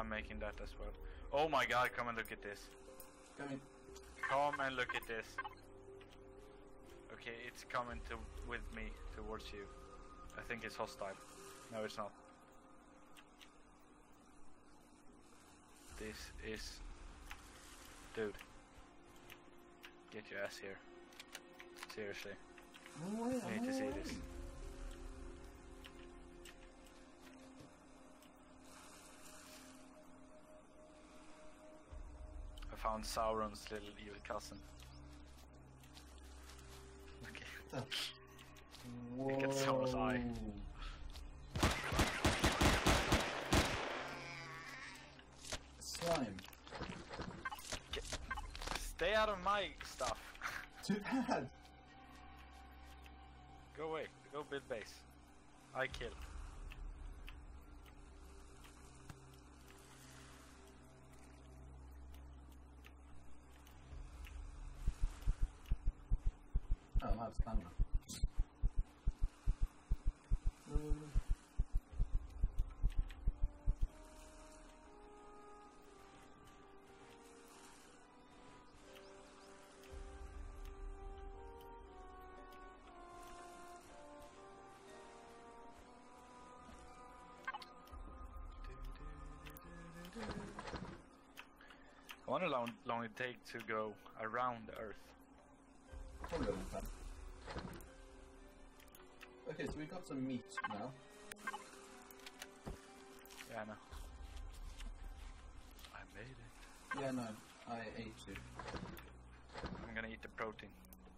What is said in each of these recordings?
I'm making that as well. Oh my god, come and look at this. Coming. Come and look at this. Okay, it's coming with me towards you. I think it's hostile. No, it's not. This is... Dude. Get your ass here. Seriously. I need to see this. I found Sauron's little evil cousin. Okay. Look at Sauron's eye. Slime. Stay out of my stuff. Too bad. Go away. Go build base. I kill. Oh, I have stamina. I wonder how long it takes to go around the Earth. Probably a long time. Okay, so we got some meat now. Yeah, I know. I made it. Yeah, no, I ate you. I'm gonna eat the protein.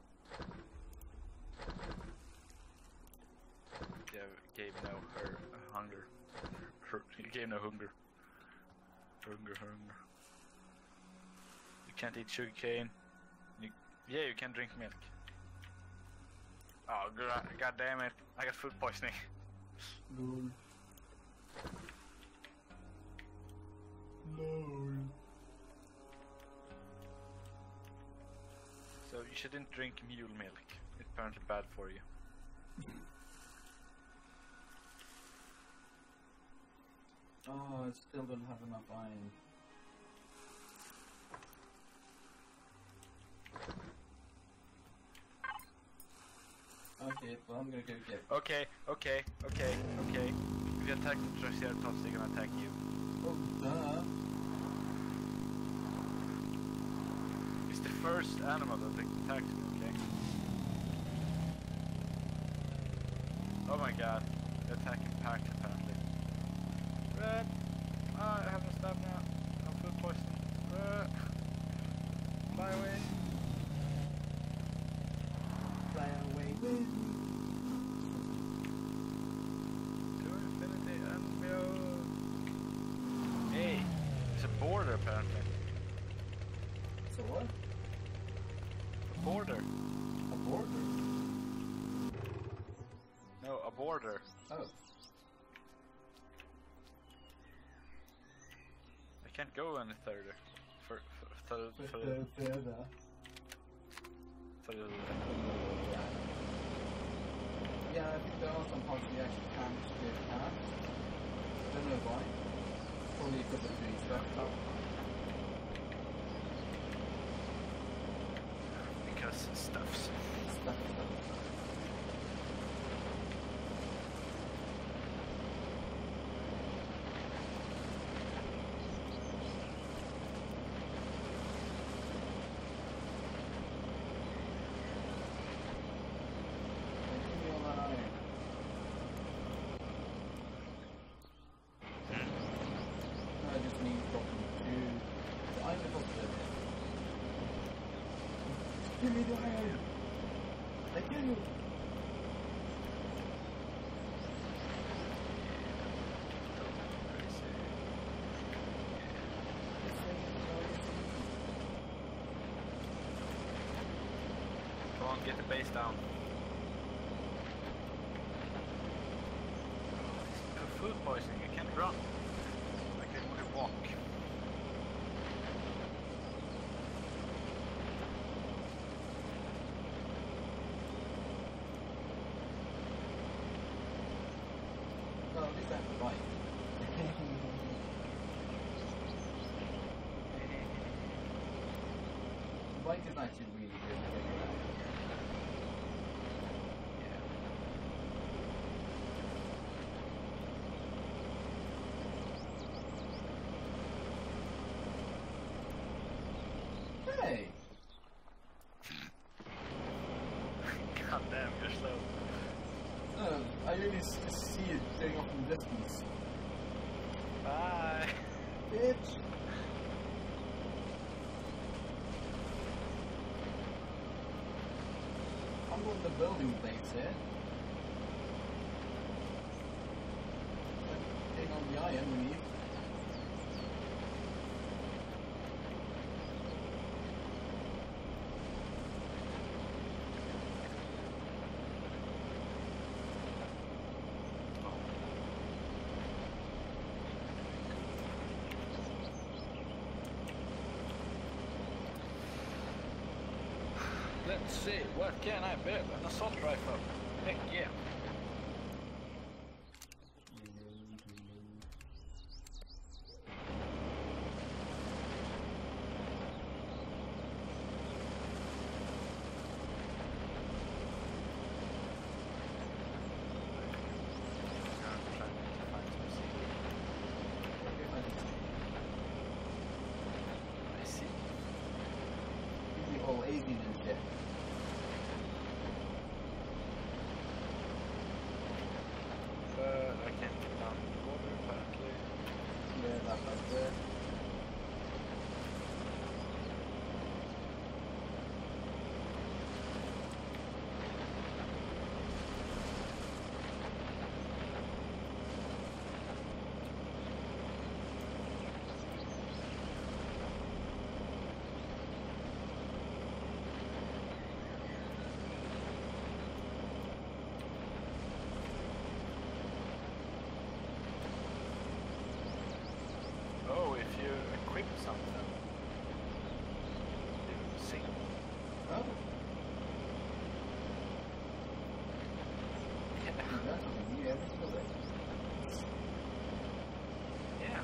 Yeah, gave no hunger. It gave no hunger. Hunger. You can't eat sugarcane. Yeah, you can drink milk. Oh, god damn it. I got food poisoning. Lol. So you shouldn't drink mule milk. It's apparently bad for you. Oh, I still don't have enough iron. Okay, well I'm gonna go get... Okay. If you attack the Triceratops, they're gonna attack you. Oh, duh! It's the first animal that attacks me, okay? Oh my god, they're attacking packs apparently. Red! Ah, I have no stamina. I'm food poisoning. Fly away. Fly away with me. To infinity and beyond. Hey, it's a border apparently. So what? A border. A border? No, a border. Oh. I can't go any further. Further. Yeah, I think there are some parts you actually can get past. I don't know why. Probably because of doing stuff. Because stuffs. Stuff. Give me the iron! I can! Come on, get the base down. Food poisoning, I can't run. I can only walk. Well, at least I have the bike. Flight is actually really good to figure out. Hey! God damn, you're slow. No, I really just see it going off in the distance. Bye. Bitch! I'm on the building base here. Getting on the iron we need. Let's see, what can I build? An assault rifle. Heck yeah. I see. The whole avian and shit. But I can't get down the water apparently. Yeah, that right there. Oh, if you equip something, you sink. Oh, Yeah. that's something new every single day. Yeah.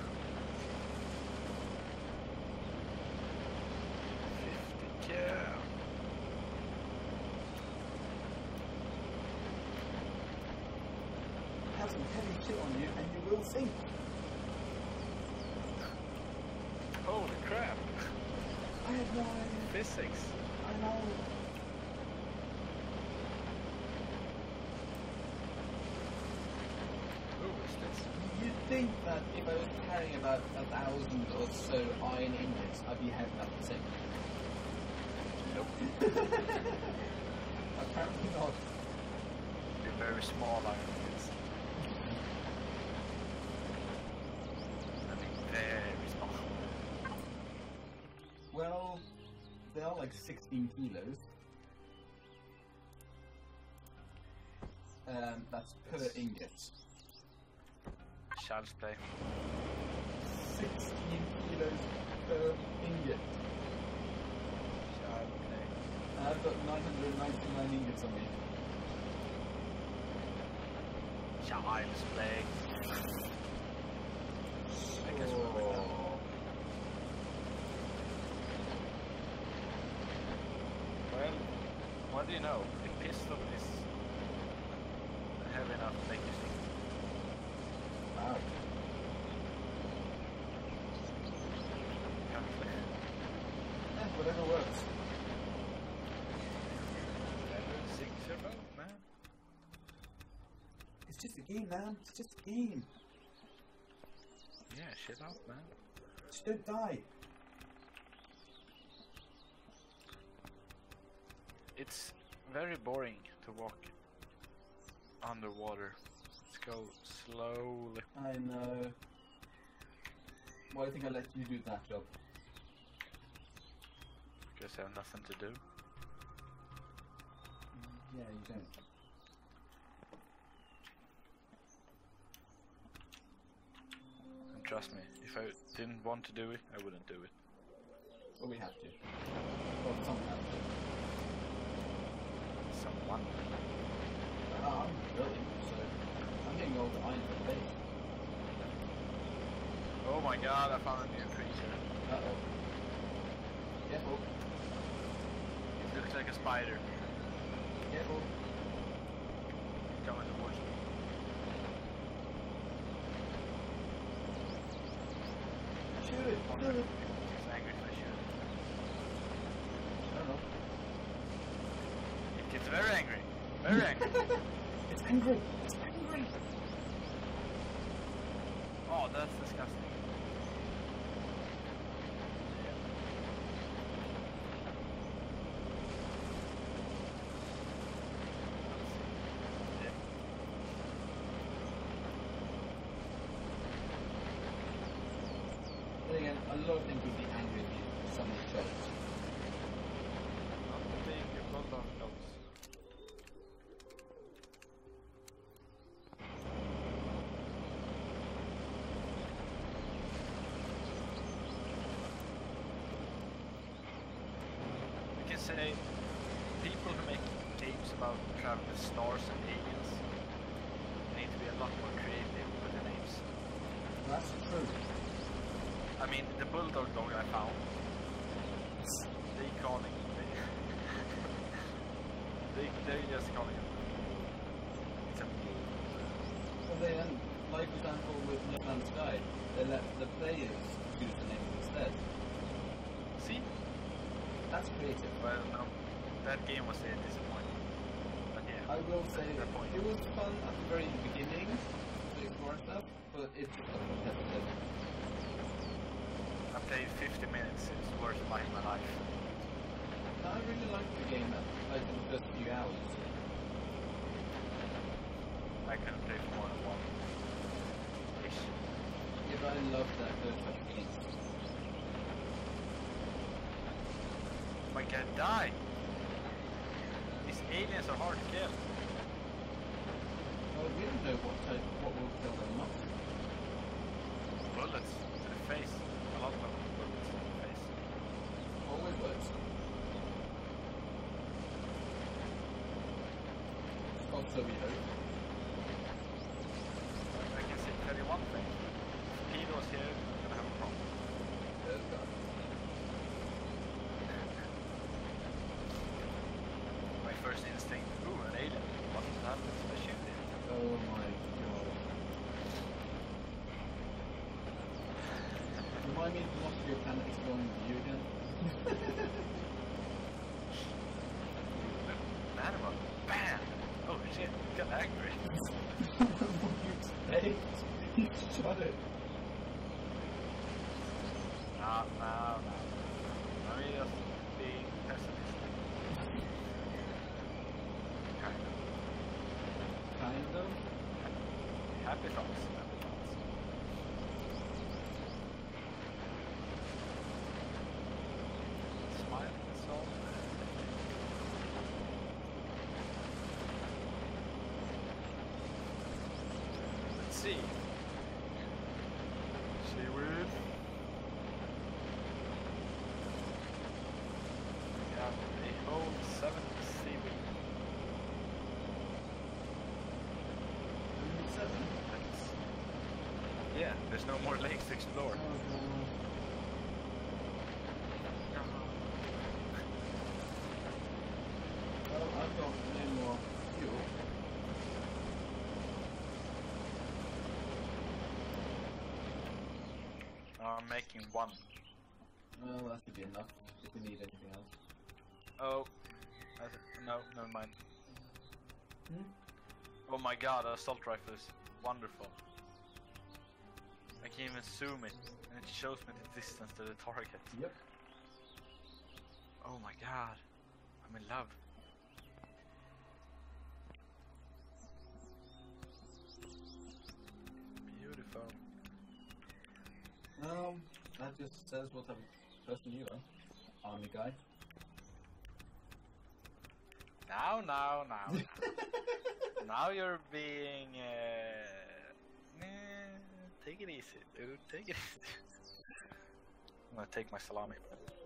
50k. Have some heavy shit on you and you will sink. Holy crap. I have no idea. Physics. I know. Who is this? You'd think that if I was carrying about 1,000 or so iron ingots, I'd be heavy enough to sink. Nope. Apparently not. You're very small iron ingots. I mean, very small. Well, they are like 16 kilos. That's per ingot. Child's play. 16 kilos per ingot. Child play. I've got 999 ingots on me. Child's play. I guess we're with that. Well, what do you know? The pistol is heavy enough to make you sink. Wow. Apparently. Whatever works. Never sink your boat, man. It's just a game, man. It's just a game. Yeah, shit out, man. Just don't die. It's very boring to walk underwater. Let's go slowly. I know. Why do you think I let you do that job? Because I have nothing to do. Yeah, you don't. And trust me, if I didn't want to do it, I wouldn't do it. Well, we have to. Well, someone has to. Someone. I'm building, so I'm getting all the iron for the base. Oh my god, I found a new creature. Uh-oh. Careful. like a spider. Careful. Coming towards me. Shoot it! Wonder if he's angry if I shoot him. I don't know. It gets very angry. Very angry. It's angry! It's angry! Oh, that's disgusting. But again, a lot of things would be angry if someone shows. Not the big bulldog dogs. We can say people who make games about traveling with stars and aliens need to be a lot more creative with the names. That's true. I mean, the bulldog dog I found, they calling they're just calling him. It's a But then, like for example with No Man's Sky, they let the players choose the name instead. see? That's creative. Well, no, that game was a disappointment. But yeah, I will say that's the point. it was fun at the very beginning to explore stuff, but it just got repetitive. I played 50 minutes. It's the worst night of my life. I really liked the game at like in the first few hours. I couldn't play for more than one. Ish. Yeah, but I love that first person game. My god, die! These aliens are hard to kill. Well, we don't know what will kill them off. Bullets to the face. A lot of bullets to the face. Always works. Also, we hope. I can tell you one thing. If Peter was here, I'm gonna have a problem. There's God. My first instinct, ooh, an alien. What happens if I shoot it? Oh my god. Remind me to watch your planet exploring view again. An animal. Bam! Oh shit, it got angry. Hey, you shot it. No. I'm just being pessimistic. Kind of. Kind of. Happy thoughts. Happy thoughts. Smile, that's all. Let's see. Seaweed. We have a whole 7 seaweed. 7. Yeah, there's no more lakes to explore. Well, I've got no more fuel. I'm making one. Well, that should be enough if we need anything else. Oh, no, never mind. Hmm? Oh my god, an assault rifle is wonderful. I can even zoom it, and it shows me the distance to the target. Yep. Oh my god, I'm in love. Beautiful. That just says what type of person you are. Army guy. Now. Now you're being. Take it easy, dude. Take it easy. I'm gonna take my salami.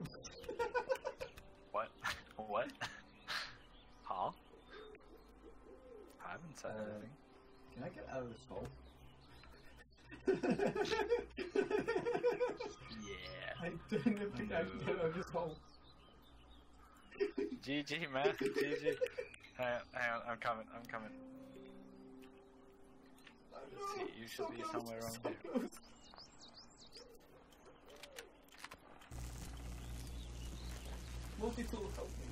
What? What? Huh? I haven't said anything. Can I get out of this hole? Yeah. I don't know if I can get out of this hole. GG, man. GG. Hang on, I'm coming. Let's see, you should be somewhere around here. Multi-tool, help me.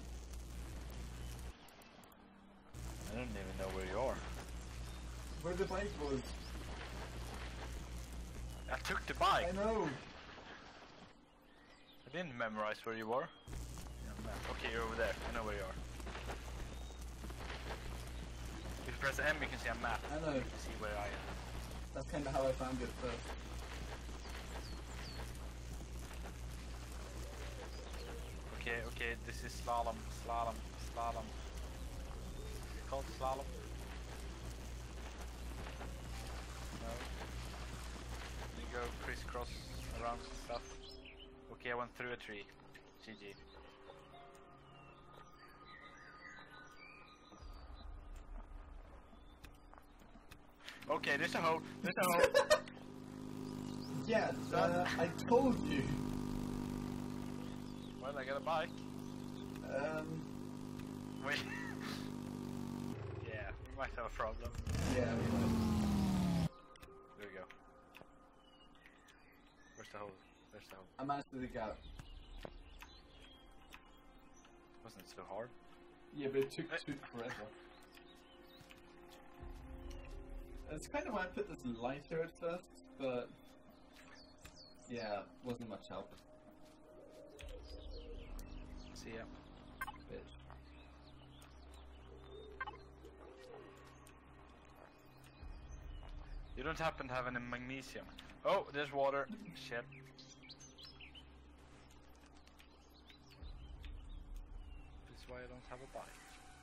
I don't even know where you are. Where the bike was. I took the bike. I know. I didn't memorize where you were. Okay, you're over there. I know where you are. If you press M, you can see a map. I know. You can see where I am. That's kind of how I found it first. Okay, this is slalom. It's called slalom. No. You go crisscross around stuff. Okay, I went through a tree. GG. Okay, there's a hole. Yeah, I told you. Well, I got a bike. Wait. Yeah, we might have a problem. Yeah, we might. There we go. Where's the hole? I managed to dig out. Wasn't it so hard? Yeah, but it took forever. That's kind of why I put this lighter at first, but yeah, wasn't much help. See ya. Bitch. You don't happen to have any magnesium? Oh, there's water. Shit. This is why I don't have a bike.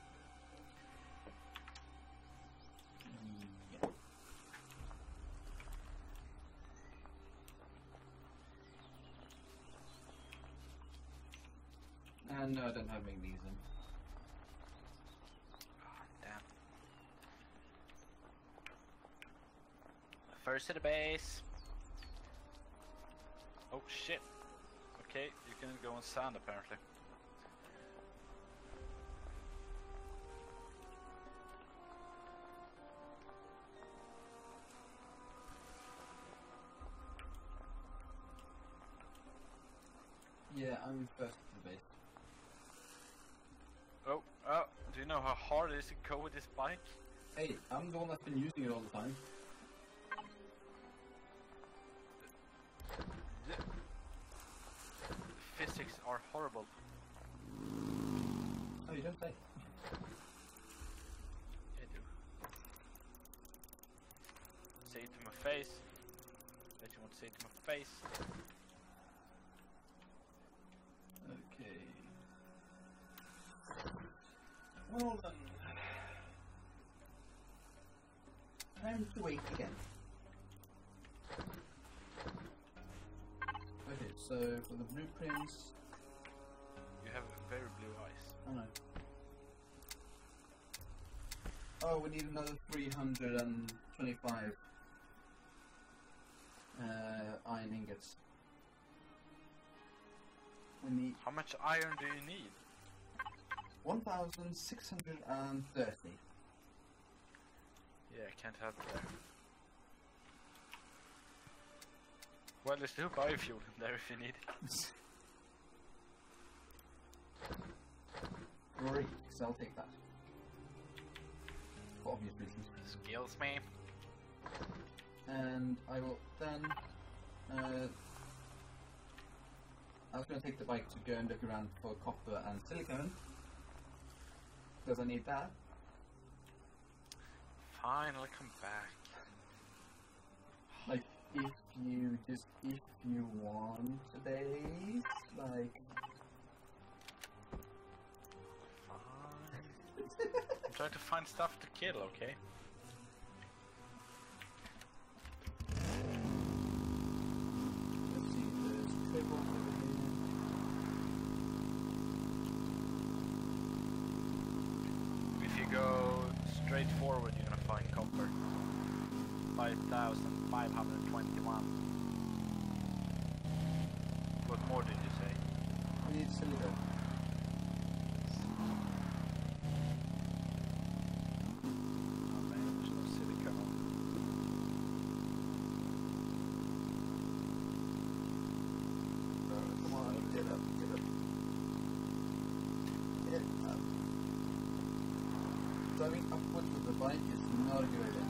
And no, I don't have magnesium. God damn. First to the base. Oh shit. Okay, you can go on sand apparently. Yeah, I'm first to the base. Oh, do you know how hard it is to go with this bike? Hey, I'm the one that's been using it all the time. The physics are horrible. Oh, you don't say. I do. Say it to my face. Bet you won't say it to my face. Okay. Well then. Time to wait again. Okay, so for the blueprints. You have very blue eyes. Oh no. Oh, we need another 325 iron ingots. We need How much iron do you need? 1,630. Yeah, I can't help you there. Well, there's still biofuel in there if you need it. Great, so I'll take that. For obvious reasons. Skills, me. And I will then... I was going to take the bike to go and look around for copper and silicone. Because I need that. Fine, I'll come back. Like, if you want a base, like... Fine. I'm trying to find stuff to kill, okay? Let's see, there's cobalt over here. If you go straight forward, you're gonna find copper. 5,521. What more did you say? We need silicone. driving upwards with the bike is not a good idea.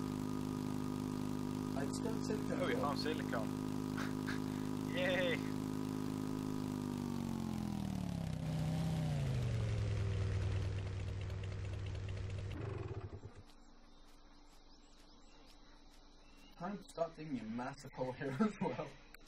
I discovered silicon. Oh, we found silicon. Yay! Time to start digging a massive hole here as well.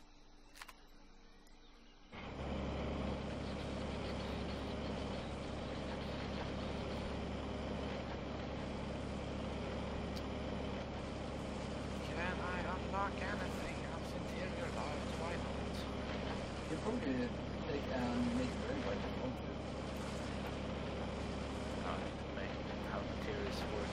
Can I unlock anything else interior lives? Why not? You probably take and make it very right if you want to. I need to make how materials work.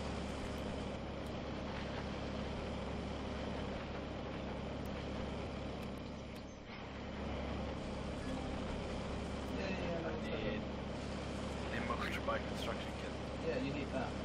Yeah, I need a motorbike construction kit. yeah, you need that.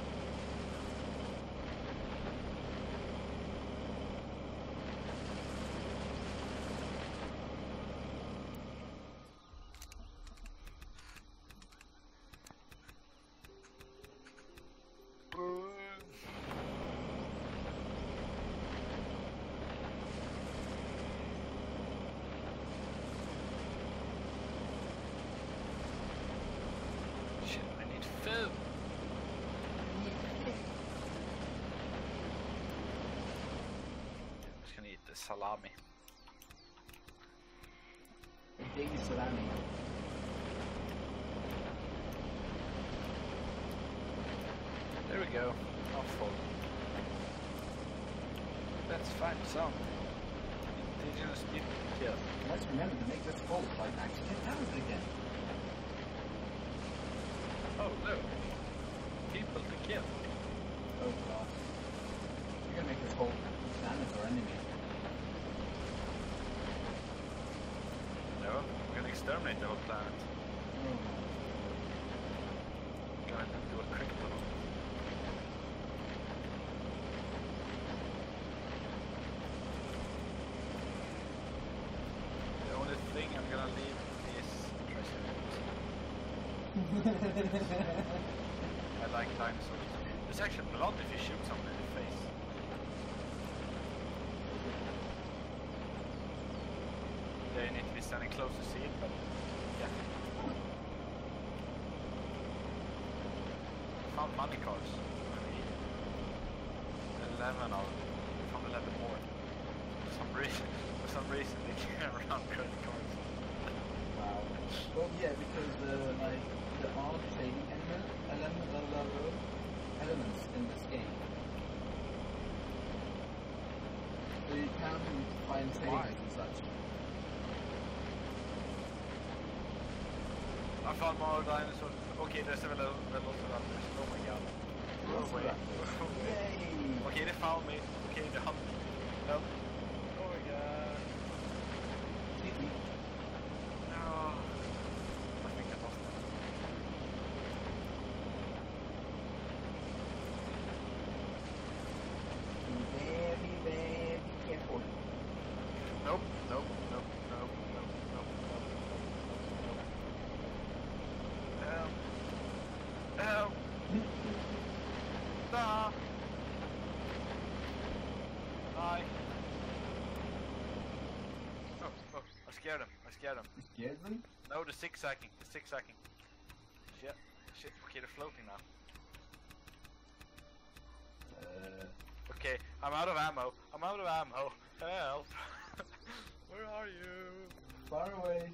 Shit, I need food. I'm just gonna eat the salami. Daily salami. There we go. Not full. Let's find some indigenous people to kill. Let's remember to make this full by actually pounds again. Oh, look. People to kill. Oh god. You're gonna make this whole planet our enemy. No, we're gonna exterminate the whole planet. Oh my. We're gonna do a crypto. The only thing I'm gonna leave is treasure. I like dinosaurs. There's actually blood if you shoot someone in the face. They need to be standing close to see it, but yeah. Found money cars. 11 of them. Found 11 more. For some reason they can't run credit cards. Wow. Well, yeah, because like there are trading elements in this game. So you can find savings and such. I found more dinosaurs. Okay, there's a velociraptors. Oh my god. Go away. Yay! Okay, they found me. Okay, they hunt me. Help. Oh my god. No. I think I lost them. Very, very careful. Nope, nope, nope, nope, nope, nope, nope, nope, nope. Help! Stop! Hi. Oh, oh, I scared him. I scared him. You scared them? No, the zigzagging. The zigzagging. Shit. Shit. Okay, they're floating now. Okay, I'm out of ammo. I'm out of ammo. Help. Where are you? Far away.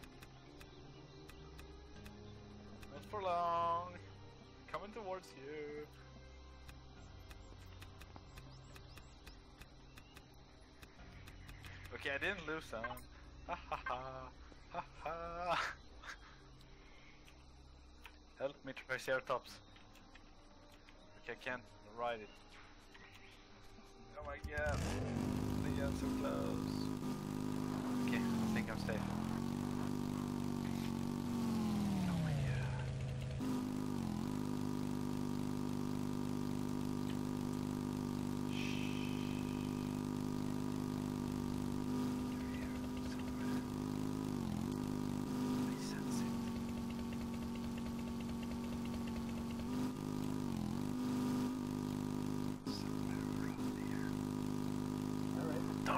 Not for long. Coming towards you. Okay, I didn't lose some. Ha ha ha. Ha ha. Help me Triceratops. Okay, I can't ride it. Oh my god. They got so close. Okay, I think I'm safe. Oh my god.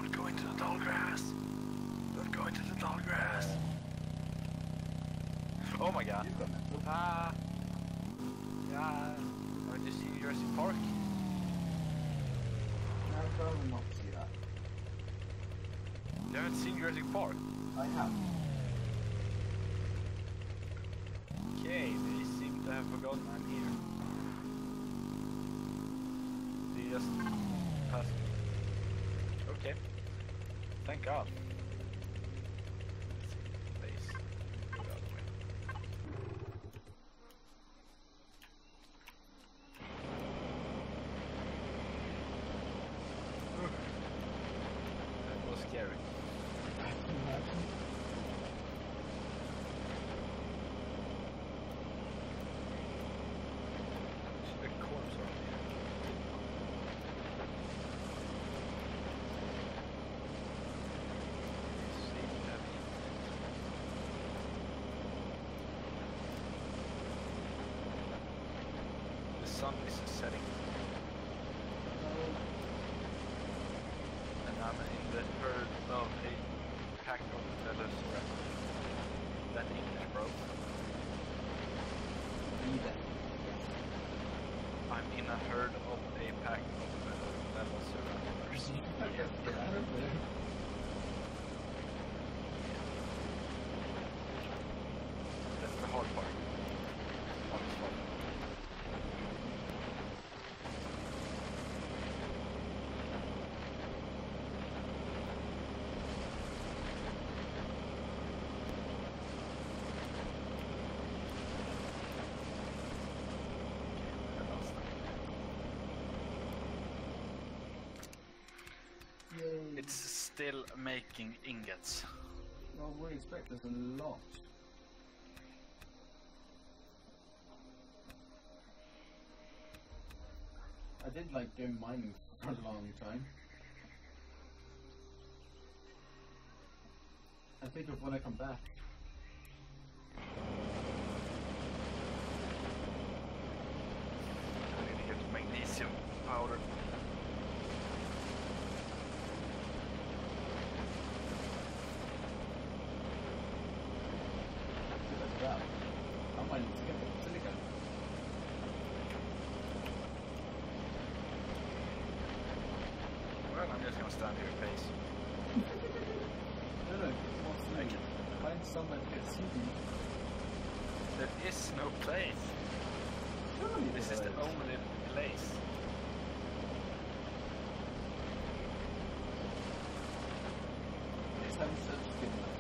Don't go into the tall grass. Don't go into the tall grass. Oh my god. You've got mental. Ah. Yeah. I just see Jurassic Park. No, I'd rather not see that. You haven't seen Jurassic Park? I have. Okay, they seem to have forgotten I'm here. They just passed me. Okay. Thank God. Please. Go the other way. That was scary. A corpse around here. The sun is setting, and I'm in the herd of a pack of velociraptors. That English, bro. I'm in a herd of a pack of velociraptors. Get out of there. That's the hard part. Hardest part. Yay. It's still making ingots. Well, we expect there's a lot. I did like doing mining for a long time. I think of when I come back. I need to get magnesium powder. Like that. I might need to get the silicon. Well, I'm just gonna stand here and pace. No, what's the I can. find somewhere to get CD. There is no place. Surely This is there the only place. It's having such good luck.